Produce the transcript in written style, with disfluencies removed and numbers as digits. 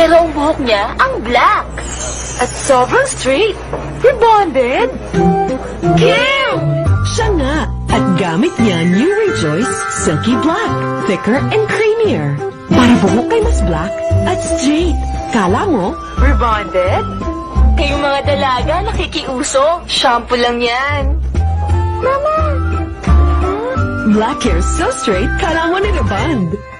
Pero ang buhok niya, ang black. At sobrang straight. Rebonded. Cute! Siya nga. At gamit niya New Rejoice Silky Black. Thicker and creamier. Para buhok kay mas black at straight. Kala mo? Rebonded? Kayong mga dalaga, nakikiuso. Shampoo lang yan. Mama! Black hair so straight, kala mo ni Rebond.